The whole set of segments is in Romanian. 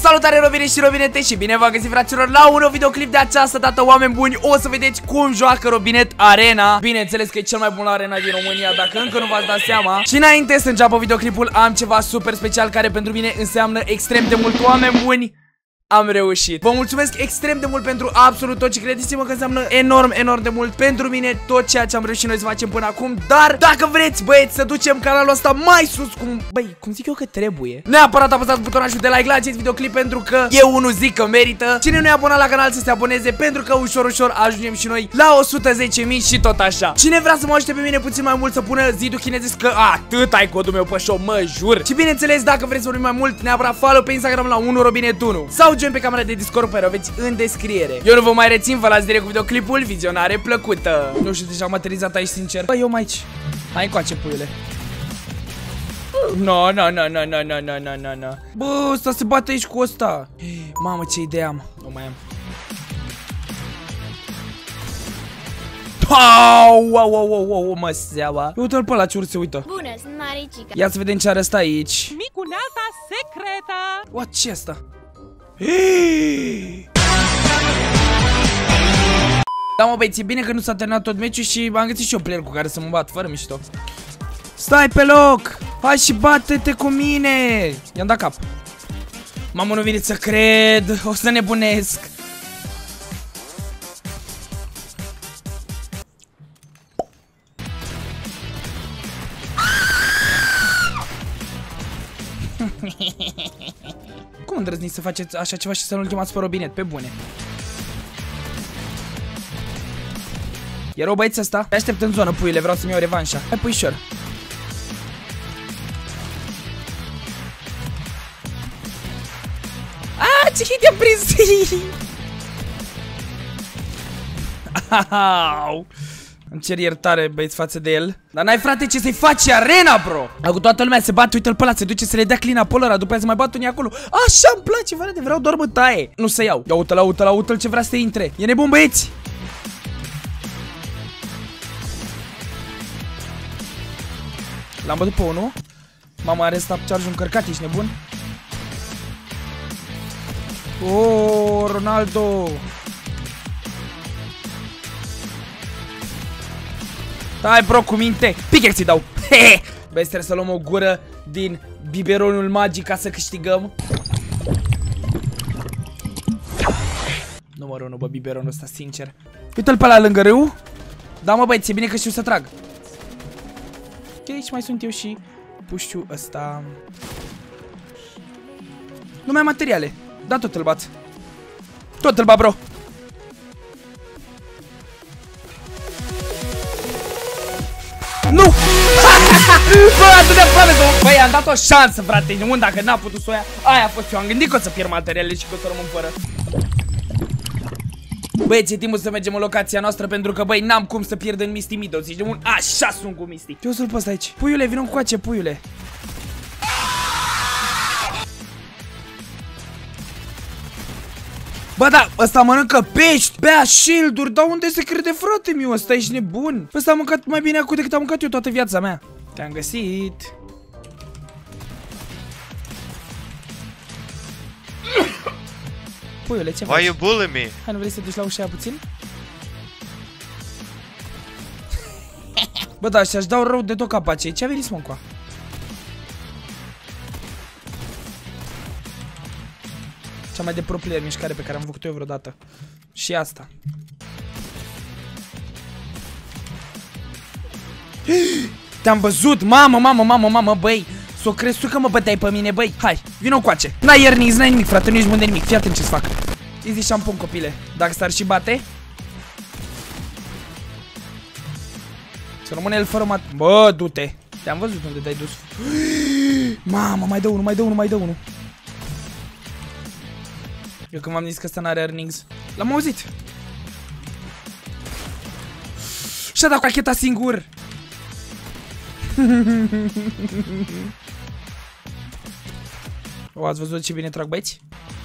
Salutare robine și robinete și bine v-am găsit, fraților, la un nou videoclip. De această dată, oameni buni, o să vedeți cum joacă Robinet Arena. Bineînțeles că e cel mai bun la arena din România, dacă încă nu v-ați dat seama. Și înainte să înceapă videoclipul, am ceva super special care pentru mine înseamnă extrem de mult. Oameni buni, am reușit. Vă mulțumesc extrem de mult pentru absolut tot și credeți-mă că înseamnă enorm de mult pentru mine tot ceea ce am reușit noi să facem până acum. Dar dacă vreți, băieți, să ducem canalul ăsta mai sus, cum zic eu că trebuie, neapărat apăsați butonajul de like la acest videoclip, pentru că eu unul zic că merită. Cine nu e abonat la canal să se aboneze, pentru că ușor ajungem și noi la 110.000 și tot așa. Cine vrea să mă ajute pe mine puțin mai mult să pună zidul chinezesc, că atât ai codul meu pe show, mă jur. Și bineînțeles, dacă vreți să vorbim mai mult, neapărat follow pe Instagram la 1robinet1 sau join pe camera de Discord pe care o aveți în descriere. Eu nu vă mai rețin, vă las direct cu videoclipul. Vizionare plăcută. Nu știu, deja am aterizat aici, sincer. Bă, eu mai aici. Hai încoace, puiule. No. Bă, ăsta se bate aici cu ăsta. Mamă, ce idee am. Nu mai am. Wow, mă seama. Uite-l pe ăla ce urât se uită. Bună, sunt Maricica. Ia să vedem ce are ăsta aici. Micunealta secretă. What, ce asta? Da, mă, băieți, e bine că nu s-a terminat tot meciul și am găsit și eu player cu care să mă bat, fără mișto. Stai pe loc! Hai și bate-te cu mine! I-am dat cap. Mamă, nu vine să cred! O să nebunesc! Cum îndrăzniți să faceți așa ceva și să nu-l chemați pe Robinet? Pe bune. E rău, băieți, ăsta? Te aștept în zonă, puiule, vreau să-mi iau revanșa. Hai, puișor. Aaaa, ce hit i-am prins! Au! Îmi cer iertare, băieți, față de el. Dar n-ai, frate, ce să-i faci, arena, bro. Acum toată lumea se bate, uite-l pe ăla, se duce să le dea clean apă ăla, după aia se mai bat unii acolo. Așa îmi place, frate, vreau doar bătaie. Nu să iau. Ia uite-l ce vrea să intre. E nebun, băieți. L-am bătut pe unul. Mama, are stop charge încărcat, ești nebun? Oh, Ronaldo. Hai, bro, cu minte. Pickaxe-i dau. Băi, trebuie să luăm o gură din biberonul magic ca să câștigăm. Numărul 1, bă, biberonul ăsta, sincer. Uite-l pe ăla lângă râu. Da, mă, băieți, e bine că știu să trag. Ok, aici mai sunt eu și puștiu ăsta. Nu mai am materiale. Da, tot îl bat. Tot îl bat, bro. Nu! Bă, atât de aproape, băi, am dat o șansă, frate. Nu, dacă n-a putut să o ia, aia a fost. Eu am gândit că o să pierd materiale și că o să rămân fără. Băieți, e timpul să mergem în locația noastră, pentru că, băi, n-am cum să pierd în Misty Meadows. Zici, așa sunt cu Misty. Eu să-l păs aici. Puiule, vină încoace, puiule. Bă, da, ăsta mănâncă pești, bea shield-uri, dar unde se crede, frate miu? Ăsta ești nebun. Ăsta a mâncat mai bine acum decât am mâncat eu toată viața mea. Te-am găsit. Puiule, ce faci? Why you bullying me? Hai, nu vrei să te duci la ușa aia puțin? Bă, da, și-aș dau rău de tot capacei. Ce-a venit, mă, încoa? Cea mai de pro player mișcare pe care am făcut-o eu vreodată. Și asta. Te-am văzut, mamă, băi. S-o crezi tu că mă băteai pe mine, băi. Hai, vină încoace. N-ai earnings, n-ai nimic, frate, nu ești bun de nimic. Fii atent ce-ți fac. Easy șampun, copile. Dacă s-ar și bate, să rămâne el fără mat. Bă, du-te. Te-am văzut unde te-ai dus. Mamă, mai dă unul. Eu când m-am zis că ăsta n-are earnings, l-am auzit. Și-a dat racheta singur. O, ați văzut ce bine trag, băieți?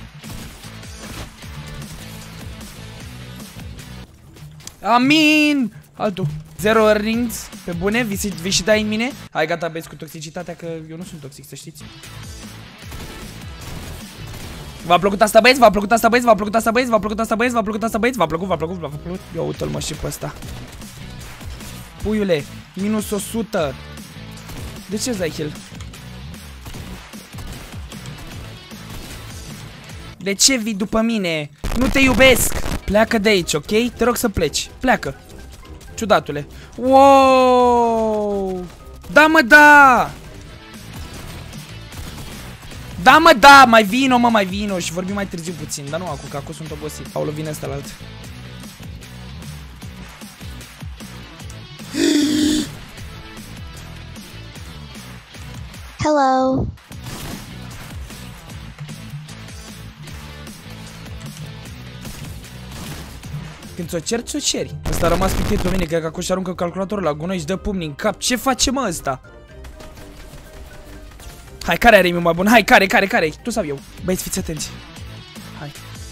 Amin! Altul. 0 earnings, pe bune, vii și dai în mine. Hai, gata, băieți, cu toxicitatea, că eu nu sunt toxic, să știți. V-a plăcut asta, băieți? V-a plăcut asta, băieți? V-a plăcut asta, băieți? V-a plăcut asta, băieți? V-a plăcut asta, băieți? V-a plăcut, v-a plăcut, v-a plăcut? Ia uite-l mă și pe ăsta. Puiule, minus 100. De ce îți dai kill? De ce vii după mine? Nu te iubesc! Pleacă de aici, ok? Te rog să pleci. Pleacă. Ciudatule. Wow! Da, mă, da! Da, mă, da! Mai vino, mă, mai vino. Și vorbim mai târziu puțin. Dar nu acum, că acum sunt obosit. Aoleu, vine ăsta la alt. Hello. Când ți-o ceri, ți-o ceri. Ăsta a rămas pitit pe mine, cred că acum și aruncă calculatorul la gunoi și dă pumni în cap. Ce face, mă, ăsta? Hai, care are mai bun? Hai, care? Tu sau eu? Băieți, fiți atenți. Hai.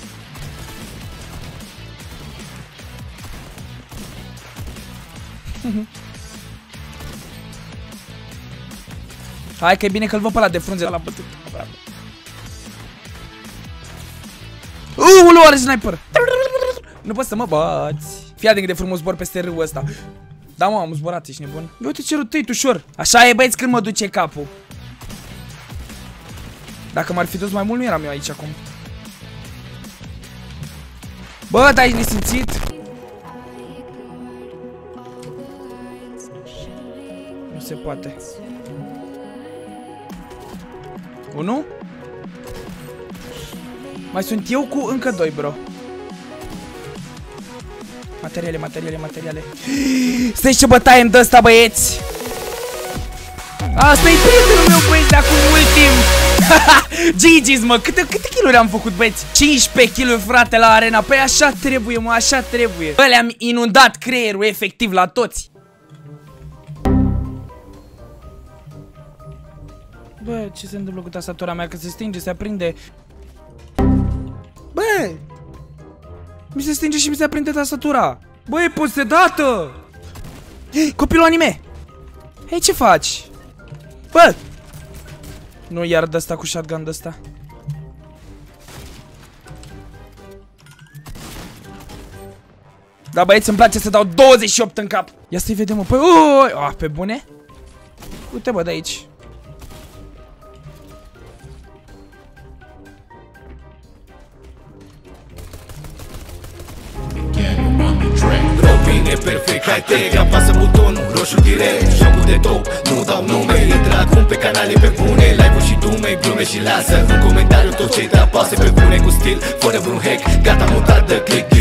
Hai, că e bine că-l văd pe ăla de frunze. L-a bătut. Ulu, are sniper. Nu poți să mă bați. Fii atent de frumos zbor peste râul ăsta. Da, mă, am zburat, ești nebun. Uite ce rotate ușor. Așa e, băieți, când mă duce capul. Dacă m-ar fi dus mai mult, nu eram eu aici acum. Bă, dar ești nesimțit. Nu se poate. 1. Mai sunt eu cu încă 2, bro. Materiale. Stai ce bătaie îmi dă ăsta, băieți. Asta e prietenul meu, băieți, de acum mult timp. GG's, mă, câte kill-uri am făcut, băieți? 15 kill-uri, frate, la arena. Păi așa trebuie, mă, așa trebuie. Bă, le-am inundat creierul, efectiv, la toți. Bă, ce se întâmplă cu tastatura mea? Că se stinge, se aprinde. Bă! Mi se stinge și mi se aprinde tastatura. Bă, e posedată! Copilul anime! Hei, ce faci? Bă! Nu iar de asta cu shotgun de asta. Da, băieți, îmi place să dau 28 în cap. Ia să-i vedem, mă. Păi, pe bune? Uite, bă, de aici. E perfect, high-tech, apasă butonul roșu direct. Jocul de top, nu dau nume. Intră acum pe canale pe bune, live-uri și dume, glume și lasă un comentariu tot ce te apasă pe bune, cu stil, fără vreun hack. Gata, mutat de click.